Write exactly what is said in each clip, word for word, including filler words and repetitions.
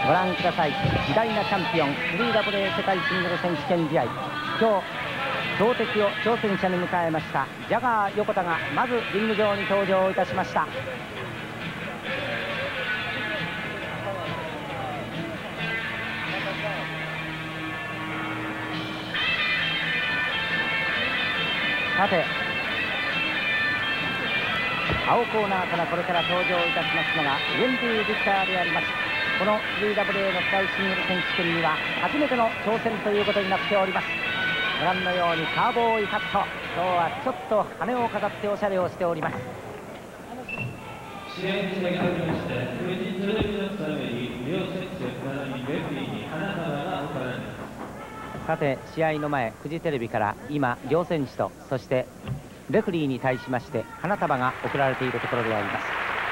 ご覧ください。偉大なチャンピオン スリーダブリュー 世界シングル選手権試合、今日強敵を挑戦者に迎えましたジャガー横田がまずリング上に登場いたしました。さて、青コーナーからこれから登場いたしますのがウェンディ・ビクターであります。この スリーダブリュー の世界シングル選手権には初めての挑戦ということになっております。ご覧のようにカーボーイハット、今日はちょっと羽を飾っておしゃれをしております。 試合に先立ちまして、フジテレビのために両選手並びレフリーに花束が贈られます。 さて、試合の前、フジテレビから今両選手とそしてレフリーに対しまして花束が贈られているところであります。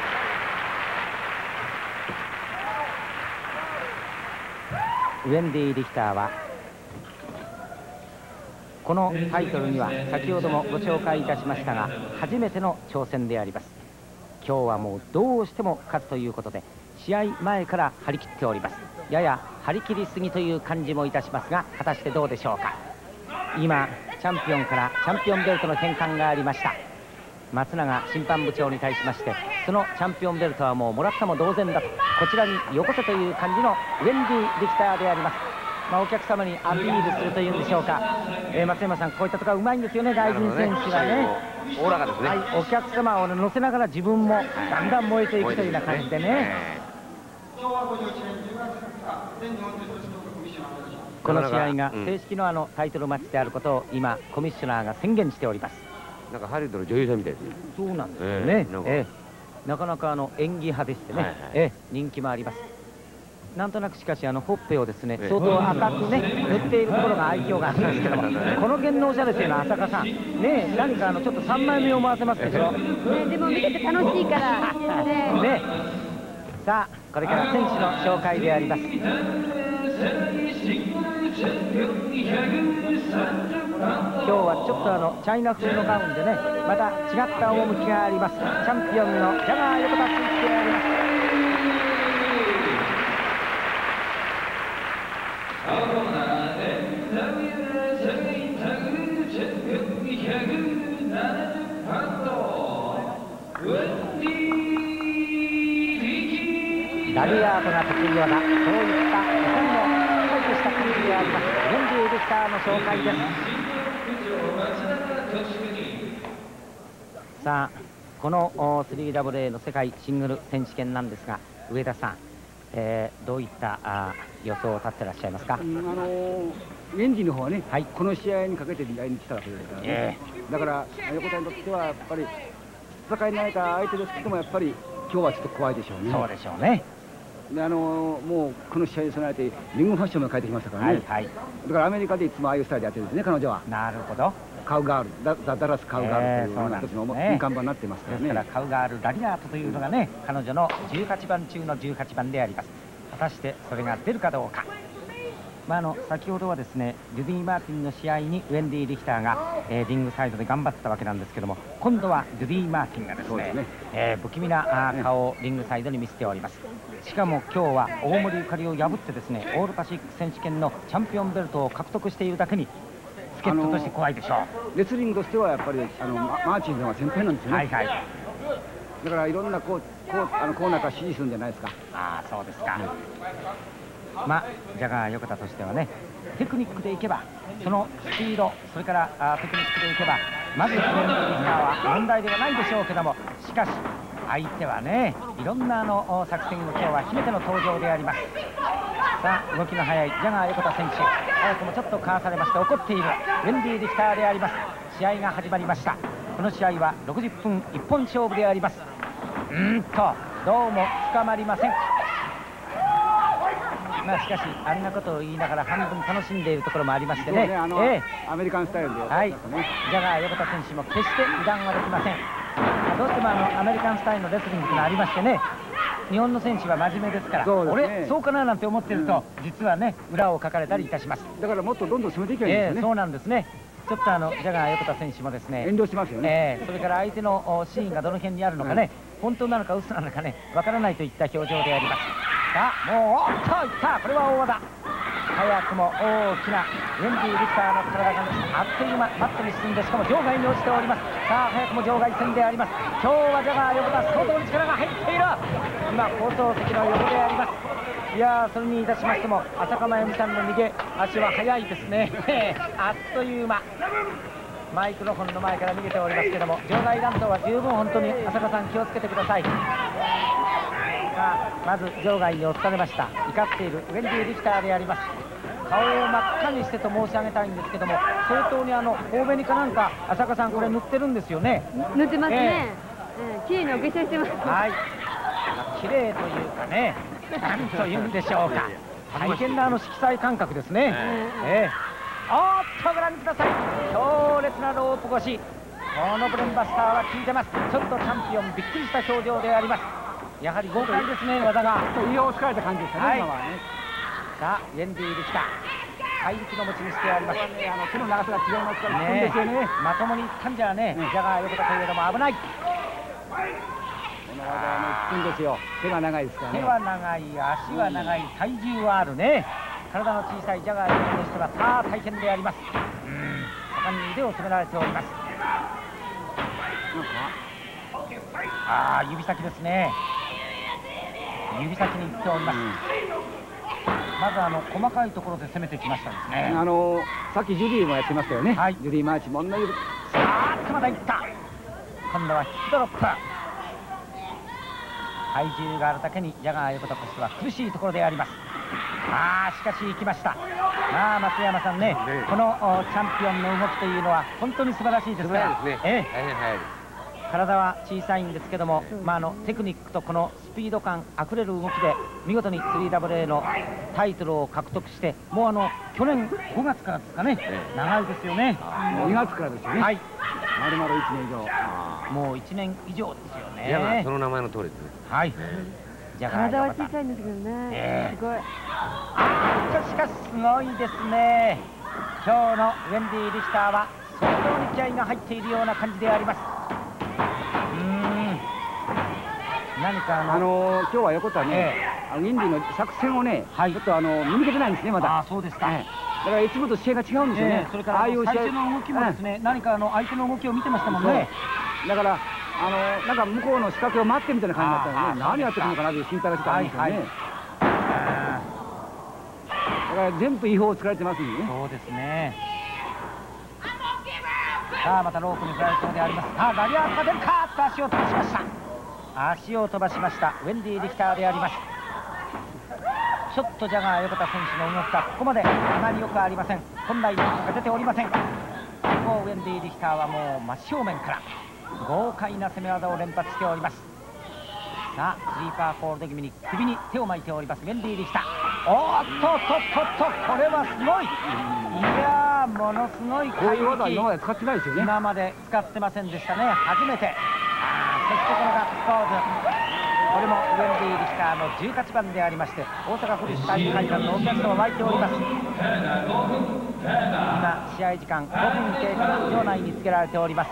ウェンディ・リヒターはこのタイトルには先ほどもご紹介いたしましたが初めての挑戦であります。今日はもうどうしても勝つということで試合前から張り切っております。やや張り切りすぎという感じもいたしますが、果たしてどうでしょうか。今チャンピオンからチャンピオンベルトの返還がありました。松永審判部長に対しまして、そのチャンピオンベルトはもうもらったも同然だと、こちらによこせという感じのウェンディ・リヒターであります。まあ、お客様にアピールするというんでしょうか、えー、松山さん、こういったところはうまいんですよね、大臣選手はね。 おおらかですね、はい、 お客様を乗せながら自分もだんだん燃えていくというような感じでね。この試合が正式のあのタイトルマッチであることを今コミッショナーが宣言しております。 なんかハリウッドの女優さんみたいですね。 そうなんですよね。えー、なかなかあの演技派でしてね、はいはい、えー、人気もあります。なんとなくしかしあのほっぺをですね相当赤くね塗っているところが愛嬌があるんですけども、この芸能者ですよね、浅香さんね、何かあのちょっとさんまいめを回せますでしょ、ね、 でも見てて楽しいからね。 ね、さあこれから選手の紹介であります。今日はちょっとあのチャイナ風のガウンでね、また違った趣があります。チャンピオンのジャガー横田選手であります。 青コーナーでダブリュー世界タッグチャンピオンにひゃくななじゅうパウンド、ウェンディ・リヒター。 ラリアートが得意技、そういった日本のしっかりとした感じであります。ウェンディ・リヒターの紹介です。さあこの スリーダブリュー の世界シングル選手権なんですが、上田さん、えー、どういったあ予想を立ってらっしゃいますか。うん、あのー、ウェンディの方はね、はい、この試合にかけて来日したわけですからね、えー、だから横田にとってはやっぱり戦いに慣れた相手ですけども、やっぱり今日はちょっと怖いでしょうね。 そうでしょうね。 で、あのー、もうこの試合に備えてリングファッションも変えてきましたからね、はい、はい、だからアメリカでいつもああいうスタイルでやってるんですね、彼女は。 なるほど。 カウガール、ダ, ダ, ダラスカウガールという一つの看板になってますからね。 ですからカウガールラリアートというのがね、彼女のじゅうはちばん中のじゅうはちばんであります。果たしてそれが出るかどうか。まあ、あの先ほどはですねジュディ・マーティンの試合にウェンディ・リヒターが、えー、リングサイドで頑張ったわけなんですけども、今度はジュディ・マーティンがですね、えー、不気味なあ顔をリングサイドに見せております。しかも今日は大森ゆかりを破ってですねオールパシフィック選手権のチャンピオンベルトを獲得しているだけに助っ人として怖いでしょう。 レスリングとしてはやっぱりあのマーチンの方が先輩なんですよね。はいはい、だからいろんなこうこうあのコーナーから指示するんじゃないですか。 ああ、そうですか。まあジャガー横田としてはね、テクニックでいけばそのスピード、それからあテクニックでいけばまずウェンディ・リヒターは問題ではないでしょうけども、しかし相手はねいろんなあの作戦を今日は秘めての登場であります。さあ動きの速いジャガー横田選手、早くもちょっとかわされまして怒っているウェンディ・リヒターであります。試合が始まりました。この試合はろくじゅっぷん一本勝負であります。うーんとどうも捕まりません。まあしかしあんなことを言いながら半分楽しんでいるところもありましてね、ね、あの、えー、アメリカンスタイルでやってますね。はい、 ジャガー横田選手も決して油断はできません。どうしてもあのアメリカンスタイルのレスリングというのがありましてね、日本の選手は真面目ですから、そうですね、俺そうかななんて思ってると、うん、実はね裏をかかれたりいたします。 だからもっとどんどん攻めていけばいいんですよね。 えー、そうなんですね。ちょっとあのジャガー横田選手もですね遠慮しますよね、 えー、それから相手のシーンがどの辺にあるのかね、うん、本当なのか嘘なのかねわからないといった表情であります。 さあもうおっといった。これは大技。早くも大きなウェンディ・リクターの体があっという間マットに進んで、しかも場外に落ちております。さあ早くも場外戦であります。今日はジャガー横田相当に力が入っている。今放送席の横であります。いやー、それにいたしましても浅香真由美さんの逃げ足は速いですねあっという間マイクロフォンの前から逃げておりますけども、場外乱闘は十分本当に浅香さん気をつけてください。さあまず場外に落とされました。怒っているウェンディ・リクターであります。顔を真っ赤にしてと申し上げたいんですけども、相当にあの頬紅かなんか浅香さんこれ塗ってるんですよね。 塗ってますね。えー、綺麗にお化粧してます。 はい、綺麗というかね、なんというんでしょうか、大変なあの色彩感覚ですね。ええ、おっとご覧ください、強烈なロープ越し、このブレンバスターは効いてます。ちょっとチャンピオンびっくりした表情であります。やはり豪快ですね、技が。 胃を疲れた感じですかね、 はい、 今はね。 さあウェンディ・リクター怪力の持ち主であります。 あの手の長さが違いますから効くんですよね。 まともにいったんじゃね、ジャガー横田といえども危ない。 この技はね効くんですよ。手が長いですからね。 手は長い、足は長い、体重はあるね。体の小さいジャガー横田としてはさあ大変であります。うん、盛んに腕を詰められております。ああ指先ですね。指先に行っております。うん、まずあの細かいところで攻めてきましたですね。 あのさっきジュリーもやってましたよね。はい、ジュリーマーチも同じ。 さあまだいった。今度はヒットドロップ。体重があるだけにジャガー横田としては苦しいところであります。ああしかし行きました。まあ松山さんね、このチャンピオンの動きというのは本当に素晴らしいですから。ええ、大変速いです。体は小さいんですけども、まあ、あのテクニックとこのスピード感あふれる動きで見事に スリーダブリューエー のタイトルを獲得して、もうあの去年ごがつからですかね、長いですよね。 にがつからですよね。はい、まるまるいちねん以上。もういちねん以上ですよね。 いや、その名前の通りですね。 はい。 体は小さいんですけどね。すごい。 あしかしすごいですね。今日のウェンディ・リヒターは相当に気合が入っているような感じであります。何かあの、 あのー、今日は横田ね、ええ、ウィンディの作戦をね、はい、ちょっとあの見抜けてないんですね、まだ。 あ、そうですか。ええ、 だからいつもと試合が違うんですよね。ええ、 それからああいう最初の動きもですね、ええ、何かあの相手の動きを見てましたもんね。だからあのー、なんか向こうの仕掛けを待ってみたいな感じだったので、ね、何やってるのかなという心配がちょっとあるんですよね。はいはい、だから全部違法を作られてますんでね。 そうですね。さあまたロープに振られそうであります。さあラリアートが出るかと足を飛ばしました。足を飛ばしましたウェンディ・リヒターであります。ちょっとジャガー横田選手の動きがここまであまりよくありません。本来の動きが出ておりません。もうウェンディ・リヒターはもう真正面から豪快な攻め技を連発しております。さあスリーパーホールド気味に首に手を巻いておりますウェンディ・リヒター。おーっとっとっとっと、これはすごい。いやーものすごいこういう技今まで使ってないですよね。 今まで使ってませんでしたね、初めて。そしてこのガッツポーズ、これもウェンディ・リヒターのじゅうはちばんでありまして、大阪府立体育会館のお客様湧いております。今試合時間ごふん経過が場内につけられております。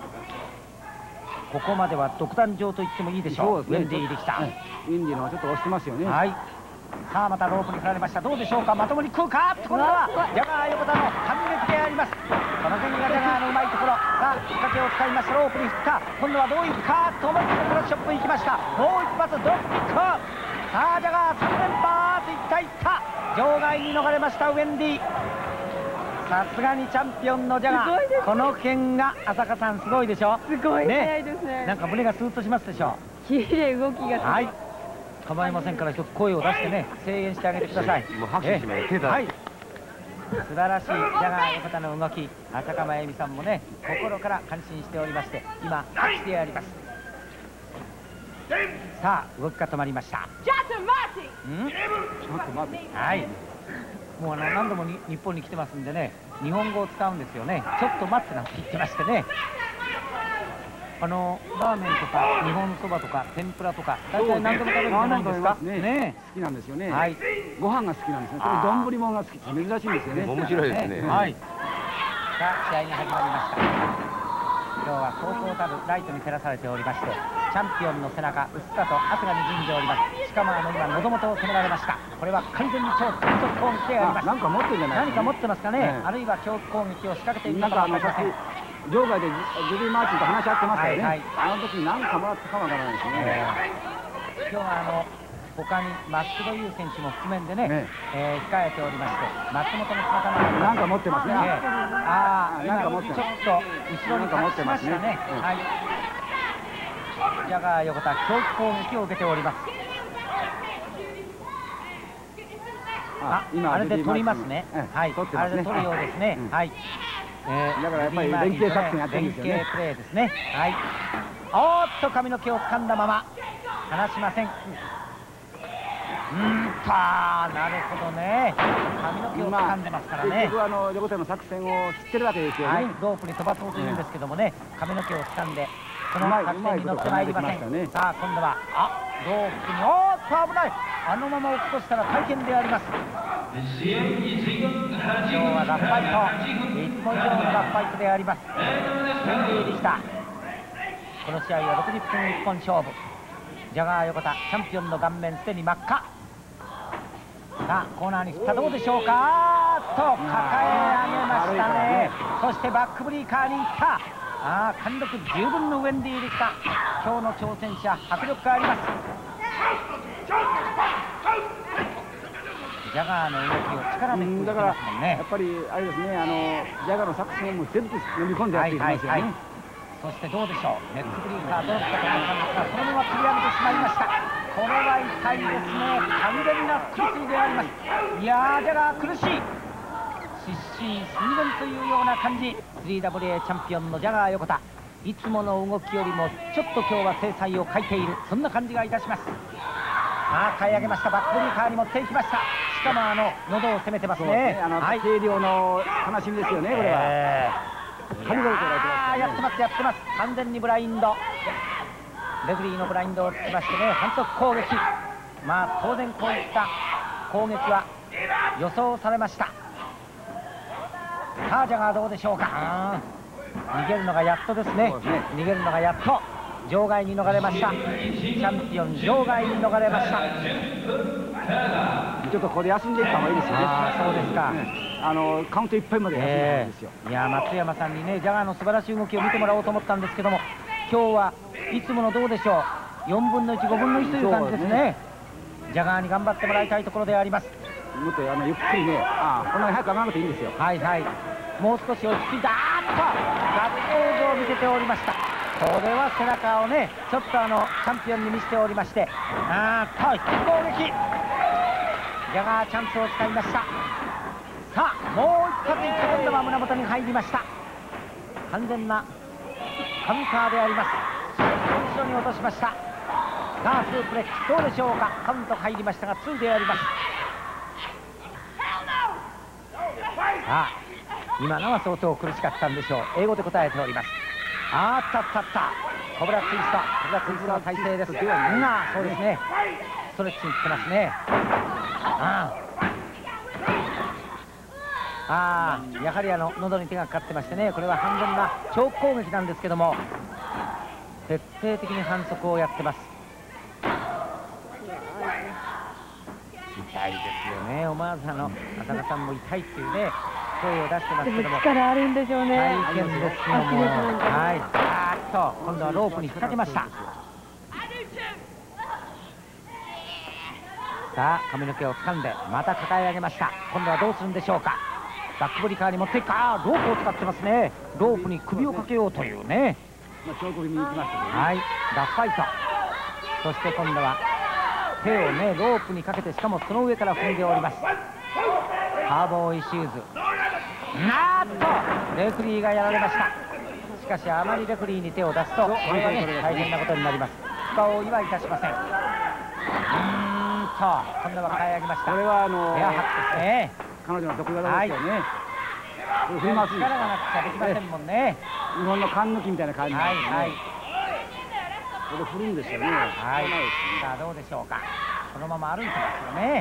ここまでは独壇場と言ってもいいでしょう、ウェンディ・リヒター。 ウェンディのはちょっと押してますよね。 はい、さあまたロープに振られました。どうでしょうか、まともに食うか。これはジャガー横田の反撃であります。この辺がジャガーのうまいところ。さあ仕掛けを使いました。ロープに振った。今度はどういくかと思ってクロスショップ行きました。もう一発ドロップキック。さあジャガーさん連覇、いったいった場外に逃れましたウェンディ。さすがにチャンピオンのジャガー、この辺が浅香さんすごいでしょ。 すごい速いですね。 なんか胸がスーッとしますでしょ。 綺麗、動きが。 はい、構いませんから一つ声を出してね声援してあげてください。 もう拍手しない手だ。 はい、素晴らしいジャガー横田の動き、浅香真由美さんもね心から感心しておりまして、今拍手であります。さあ動きが止まりました。 ちょっと待って。 うん？ちょっと待って。はい。もうあの何度もに日本に来てますんでね、日本語を使うんですよね。ちょっと待ってなんて言ってましてね。あのラーメンとか日本そばとか天ぷらとか大体何でも食べるじゃないですか。 ね、好きなんですよね。 はい。 ご飯が好きなんですね。丼物が好きって珍しいんですよね。 面白いですね。 はい。さあ試合が始まりました。今日は高校たるライトに照らされておりまして、 チャンピオンの背中うっすらと汗がにじんでおります。しかもあの今喉元を攻められました。これは完全に超連続攻撃であります。 なんか持ってるんじゃないですか、 何か持ってますかね、 ええ、 あるいは長期攻撃を仕掛けているなんかあののかもしれません。 場外でジュリー・マーチンと話し合ってましたよね、 はいはい、 あの時に何かもらったかもわからないですね、 えー、今日はあの他に松久保優選手も覆面でね、 ねえー、控えておりまして松本の姿もあります。 なんか持ってますね、 えー、ああなんか持ってますちょっと後ろに隠しましたね。 なんか持ってますね、うん、 はい、ジャガー横田強気攻撃を受けております。あ、今あれで取りますね。はい、あれで取るようですね。はい。 えー、だからやっぱり連携作戦やってるんですよね。 連携プレーですね。はい。おーっと髪の毛を掴んだまま離しません。うーんとなるほどね。髪の毛を掴んでますからね。 結局あの横手の作戦を知ってるわけですよね。 はい。ロープに飛ばそうというんですけどもね、髪の毛を掴んでその作戦に乗ってまいりません。さあ今度はあロープにおーっと危ない。あのまま落っことしたら大変であります。今日はラフファイト、いつも以上のラフファイトであります。準備できた。この試合はろくじゅっぷん一本勝負。ジャガー横田チャンピオンの顔面すでに真っ赤。さあコーナーに振ったどうでしょうかと抱え上げましたね。そしてバックブリーカーに行った。ああ貫禄十分のウェンディでした。今日の挑戦者迫力があります。ジャガーの動きを力でだからやっぱりあれですね、あのジャガーの作戦も全部読み込んでやっていきますよね。 そしてどうでしょう、ネックブリーカーどうしたと思ったんですがそのまま釣り上げてしまいました。これは痛いですね。完全な腹水であります。いやージャガー苦しい。失神寸前というような感じ。 スリーダブリューエー チャンピオンのジャガー横田、いつもの動きよりもちょっと今日は精彩を欠いている、そんな感じがいたします。ああ買い上げました。バックブリーカーに持っていきました。しかもあの喉を攻めてますね。 あの軽量の楽しみですよねこれは。 えー、あやってますやってます。完全にブラインド、レフリーのブラインドをつきましてね、反則攻撃。まあ当然こういった攻撃は予想されました。さあジャガーどうでしょうか。逃げるのがやっとですね。逃げるのがやっと場外に逃れました。チャンピオン場外に逃れました。 ちょっとここで休んでいった方がいいですよね。 ああそうですか、 ね、あのカウントいっぱいまで休んだんですよ、 えー、いや松山さんにねジャガーの素晴らしい動きを見てもらおうと思ったんですけども、今日はいつものどうでしょうよんぶんのいちごぶんのいちという感じですね。ねジャガーに頑張ってもらいたいところであります。 もっとあのゆっくりね、ああこんなに早く上がらなくていいんですよ。はいはい、 もう少し落ち着いた。あーっとガッツポーズを見せておりました。これは背中をねちょっとあのチャンピオンに見せておりまして、あーっと引き攻撃。ジャガーチャンスを使いました。さあもう一発いって今度は胸元に入りました。完全なカウンターであります。後ろに落としました。さあスープレックスどうでしょうか。カウント入りましたがツーであります。さあ今のは相当苦しかったんでしょう。英語で答えております。あーったったったコブラツイスト、コブラツイストの体勢です。今そうですね、ストレッチに来てますね。ああーやはりあの喉に手がかかってましてね、これは完全な長攻撃なんですけども徹底的に反則をやってます。痛いですよね。思わずあの浅田さんも痛いっていうね声を出してますけども、 力あるんでしょうね。 大変ですよもう。はい、あーっと今度はロープに引っ掛けました。さあ髪の毛を掴んでまた抱え上げました。今度はどうするんでしょうか。バックブリカーに持っていくか。ロープを使ってますね。ロープに首をかけようというね。はい、ラフファイト。そして今度は手をねロープにかけて、しかもその上から踏んでおります。カーボーイシューズ。なーっとレフリーがやられました。しかしあまりレフリーに手を出すとこれはね大変なことになります。スパをはいたしません。うーんと今度は抱え上げました。 これはあのエアハックですね。 彼女の得意技ですよね。 振ります。力がなくちゃできませんもんね。 日本の缶抜きみたいな感じ。 はいはい。 これ振るんですよね。 はい。さあどうでしょうか。そのまま歩いてますよね。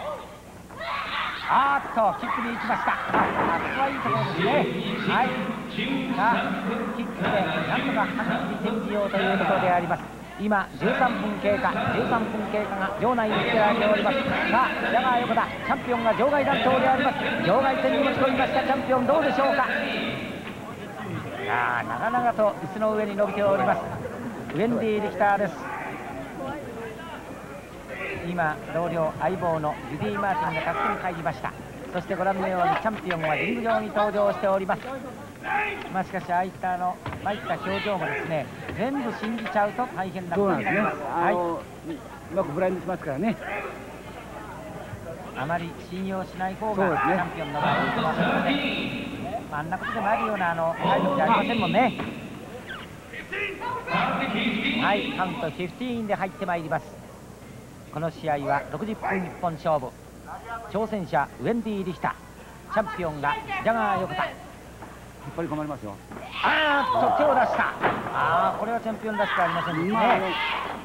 あーっとキックに行きました。あ、ここはいいところですね。はい。 さあキックでなんとか反撃転じようということであります。今じゅうさんぷん経過、じゅうさんぷん経過が場内につけられております。さあジャガー横田チャンピオンが場外乱闘であります。場外戦に持ち込みましたチャンピオン、どうでしょうか。いやー長々と椅子の上に伸びておりますウェンディ・リヒターです。今同僚相棒のジュディ・マーティンが助けに入りました。そしてご覧のようにチャンピオンはリング上に登場しております。まあしかしああいったあの参った表情もですね、全部信じちゃうと大変なことになります。 はい、うまくブラインドしますからね。 あまり信用しない方が、ね、チャンピオンの場合はますので、あんなことでもあるようなあの態度じゃありませんもんね。はい、カウントじゅうごで入ってまいります。この試合はろくじゅっぷん一本勝負。挑戦者ウェンディ・リヒター、チャンピオンがジャガー横田。 引っ張り込まれますよ。 あーっと手を出した。ああこれはチャンピオンらしくありませんですね。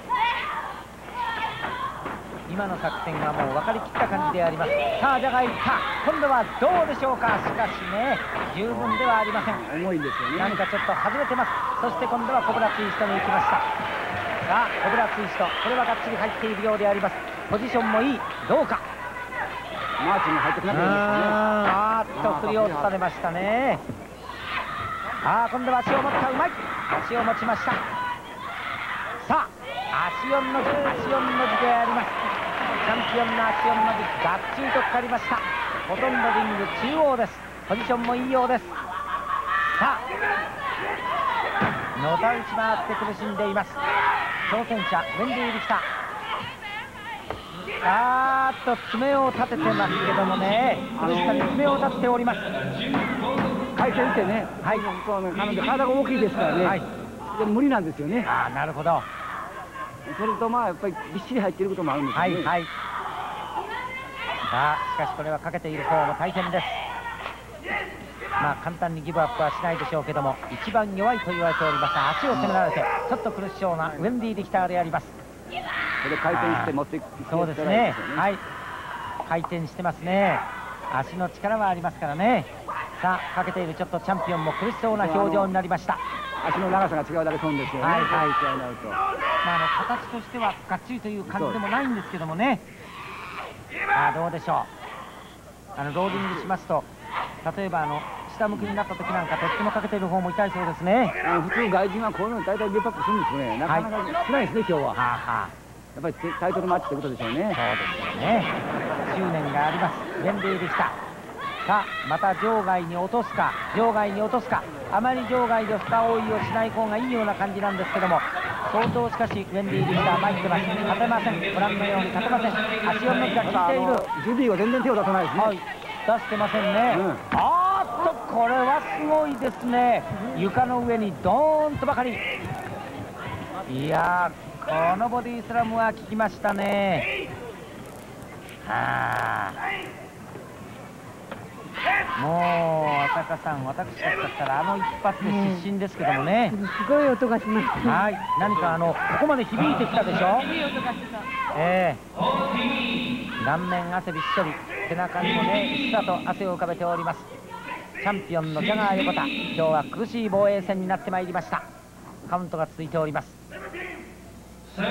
今の作戦はもう分かりきった感じであります。さあジャガーいった。今度はどうでしょうか。しかしね十分ではありません。 重いんですよね。 何かちょっと外れてます。そして今度はコブラツイストに行きました。さあコブラツイスト、これはがっちり入っているようであります。ポジションもいい。どうか。 マーチンが入ってこなかったですね。 あーっと振り落とされましたね。ああ今度は足を持った。うまい。足を持ちました。さあ足四の字、足四の字であります。チャンピオンの足四の字がっちりとかかりました。ほとんどリング中央です。ポジションもいいようです。さあのたうち回って苦しんでいます。挑戦者ウェンディ・リヒター。あーっと爪を立ててますけどもね、苦しさに爪を立てております。 回転してね、はい、彼女体が大きいですからね、はい、で無理なんですよね。 ああなるほど。 それとまあやっぱりびっしり入っていることもあるんですよね。はいはい。 さあしかしこれはかけている方も大変です。まあ簡単にギブアップはしないでしょうけども、一番弱いと言われております。足を攻められてちょっと苦しそうなウェンディ・リヒターであります。 これ回転して持っていく。 そうですね。はい。回転してますね。足の力はありますからね。さあかけているちょっとチャンピオンも苦しそうな表情になりました。 足の長さが違うだけ損ですよね。はいはい。 まああの形としてはがっちりという感じでもないんですけどもね。あどうでしょう。あのローリングしますと、例えばあの下向きになった時なんかとってもかけている方も痛いそうですね。 あの普通外人はこういうのに大体ギブアップするんですよね。なかなか少ないですね、今日は。はあはあ、やっぱりタイトルマッチということでしょうね。そうですよね。執念がありますウェンディ・リヒター。さあまた場外に落とすか、場外に落とすか。あまり場外で深追いをしない方がいいような感じなんですけども、相当しかしウェンディ・リヒター参ってます。立てません。ご覧のように立てません。足を抜きが効いている。 ジュディは全然手を出さないですね。はい、 出してませんね。うん、あーっとこれはすごいですね。床の上にドーンとばかり。いやーこのボディスラムは効きましたね。はあもう浅香さん、私たちだったらあの一発で失神ですけどもね、 すごい音がします。 はい、何かあのここまで響いてきたでしょ。 いい音がした。 ええ顔面汗びっしょり、背中にもねうっすらと汗を浮かべております。チャンピオンのジャガー横田、今日は苦しい防衛戦になってまいりました。カウントが続いております。さ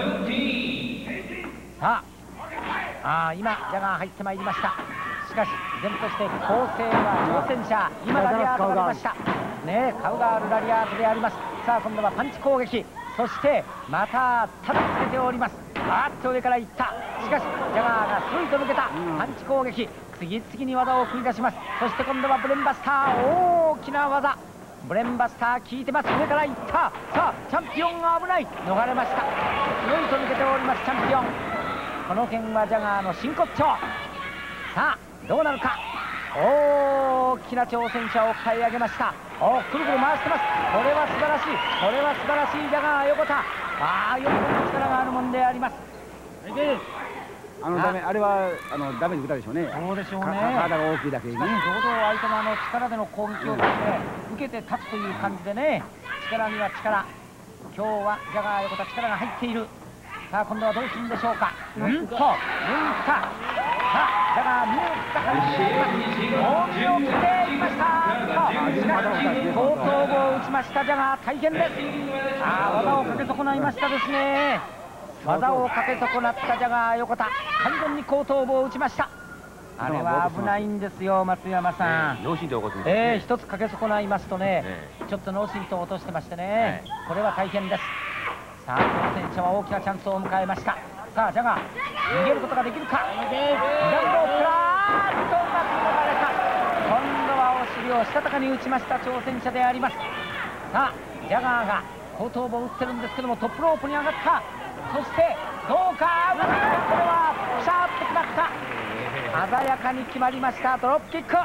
ああ今ジャガー入ってまいりました。しかし依然として構成は挑戦者、今ラリアートが出ましたね。カウガールラリアートであります。さあ今度はパンチ攻撃、そしてまた叩きつけております。あっと上からいった。しかしジャガーがスイと抜けた。パンチ攻撃、次々に技を繰り出します。そして今度はブレンバスター、大きな技、ブレンバスター効いてます。上からいった。さあチャンピオンが危ない、逃れました。スイと抜けておりますチャンピオン。この辺はジャガーの真骨頂。さあどうなるか。大きな挑戦者を買い上げました。おくるくる回してます。これは素晴らしい、これは素晴らしいジャガー横田。ああ横田の力があるもんであります。 あのダメ、あれはあのダメージ受けたでしょうね。 そうでしょうね。 体が大きいだけにね。ちょうど相手のあの力での攻撃をですね、受けて立つという感じでね、力には力。今日はジャガー横田力が入っている。さあ今度はどうするんでしょうか。うんと、うんか。さあジャガー見えた感じでいきます。大きを切っていりました。しかし後頭部を打ちましたジャガー、大変です。ああ、技をかけ損ないましたですね。技をかけ損なったジャガー横田、完全に後頭部を打ちました。あれは危ないんですよ、松山さん。 脳震盪起こってますね。 えー、一つかけ損ないますとね、ちょっと脳震盪を落としてましてね、これは大変です。さあ、挑戦者は大きなチャンスを迎えました。さあ、ジャガー逃げることができるか。左ロープからーっとうまく逃れた。今度はお尻をしたたかに打ちました挑戦者であります。さあ、ジャガーが後頭部を打ってるんですけども、トップロープに上がった。そしてどうか、うまくいった。これはピシャーッと決まった。鮮やかに決まりました。ドロップキック。さ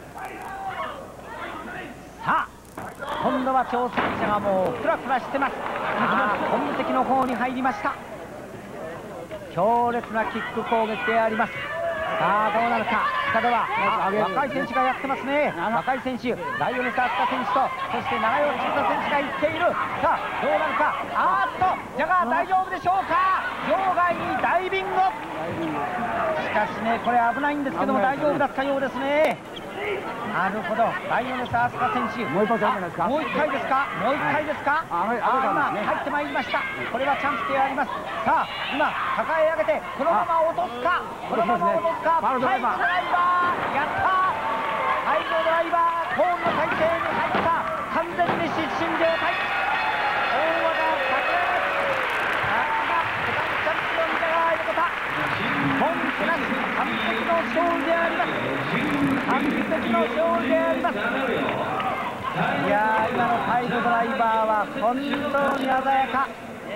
あ、今度は挑戦者がもうフラフラしてます。ああ、本敵の方に入りました。強烈なキック攻撃であります。さあ、どうなるか。下では若い選手がやってますね。若い選手、ライオネス・アスカ選手と、そして長与千葉選手が行っている。さあ、どうなるか。あーっと、ジャガー大丈夫でしょうか。場外にダイビング。しかしね、これ危ないんですけども大丈夫だったようですね。なるほど、ライオネス・アスカ選手、 もう一発あるんじゃないですか。 もう一回ですか。もう一回ですか。 あ、はい、 あ、今入ってまいりました。これはチャンスであります。さあ、今抱え上げてこのまま落とすか。このまま落とすか。 パイルドライバー、 やったー。パイルドライバー、コーンの体勢に入った。完全に失神状態。大技をかけます。さすが世界チャンピオンジャガー横田。文句なし完璧の勝利であります。完璧の勝利であります。いやー、今のパイルドライバーは本当に鮮やか。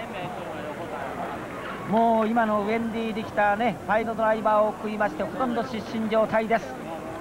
もう今のウェンディ・リキターね、パイルドライバーを食いましてほとんど失神状態です。す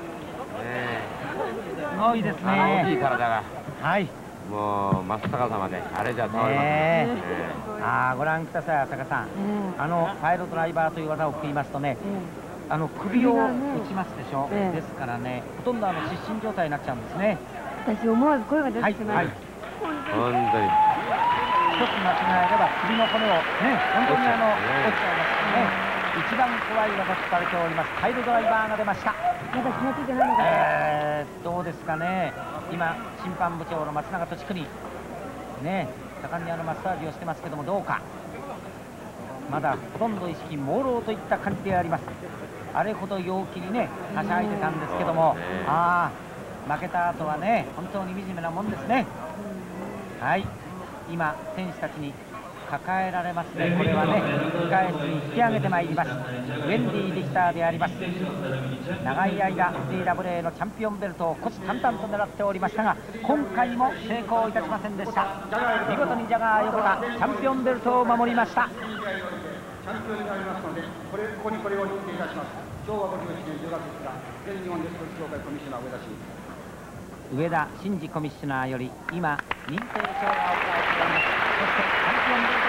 ごいですね。 大きい体が、 はい、 もう真っ逆さまであれじゃ倒れますね。 ああ、ご覧ください、浅香さん。あのパイルドライバーという技を食いますとね、あの首を打ちますでしょ。ですからね、ほとんどあの失神状態になっちゃうんですね。 私思わず声が出てしまいました。 本当に一つ間違えれば首の骨をね、本当にあの落ちちゃいますからね。一番怖い技とされておりますパイルドライバーが出ました。 まだ気がついてないのか。 えー、どうですかね。今審判部長の松永俊邦ね、盛んにあのマッサージをしてますけども、どうか。まだほとんど意識朦朧といった感じであります。あれほど陽気にねはしゃいでたんですけども、ああ、負けた後はね本当に惨めなもんですね。はい、今選手たちに抱えられますね。これはね、控え室に引き上げてまいりますウェンディ・リキターであります。長い間 ジーダブリューエー のチャンピオンベルトを虎視眈々と狙っておりましたが、今回も成功いたしませんでした。見事にジャガー横田チャンピオンベルトを守りました。 チャンピオンになりますので、これここにこれを認定いたします。昭和ごじゅういちねんじゅうがついつか、全日本レストル協会コミッショナー上田真上田真二コミッショナーより今認定証が行われております。そしてチャンピオンベルト